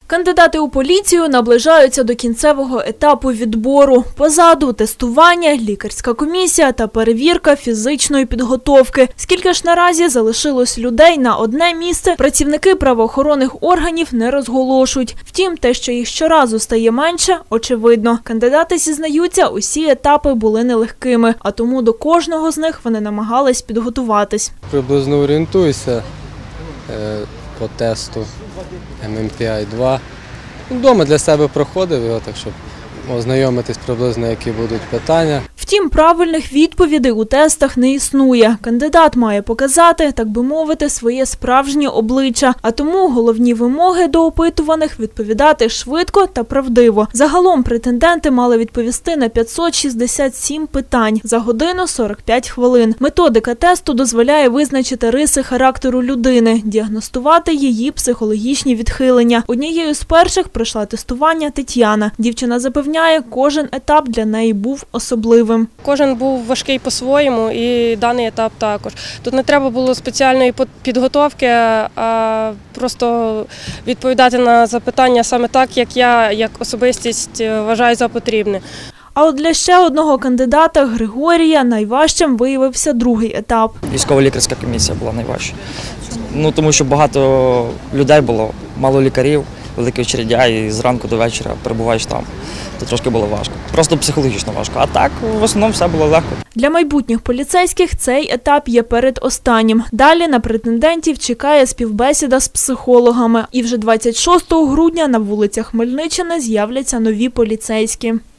Кандидати у поліцію наближаються до кінцевого етапу відбору. Позаду – тестування, лікарська комісія та перевірка фізичної підготовки. Скільки ж наразі залишилось людей на одне місце, працівники правоохоронних органів не розголошують. Втім, те, що їх щоразу стає менше, очевидно. Кандидати зізнаються, усі етапи були нелегкими, а тому до кожного з них вони намагались підготуватись. Приблизно орієнтуюся по тесту MMPI-2. Вдома для себе проходив його, так щоб ознайомитись приблизно, які будуть питання. Втім, правильних відповідей у тестах не існує. Кандидат має показати, так би мовити, своє справжнє обличчя. А тому головні вимоги до опитуваних – відповідати швидко та правдиво. Загалом претенденти мали відповісти на 567 питань за годину 45 хвилин. Методика тесту дозволяє визначити риси характеру людини, діагностувати її психологічні відхилення. Однією з перших пройшла тестування Тетяна. Дівчина запевняє, кожен етап для неї був особливим. Кожен був важкий по-своєму і даний етап також. Тут не треба було спеціальної підготовки, а просто відповідати на запитання саме так, як я, як особистість, вважаю за потрібне. А от для ще одного кандидата, Григорія, найважчим виявився другий етап. Військово-лікарська комісія була найважча. Тому що багато людей було, мало лікарів, великі очередя, і зранку до вечора перебуваєш там. То трошки було важко. Просто психологічно важко. А так, в основному, все було легко. Для майбутніх поліцейських цей етап є передостаннім. Далі на претендентів чекає співбесіда з психологами. І вже 26 грудня на вулицях Хмельниччини з'являться нові поліцейські.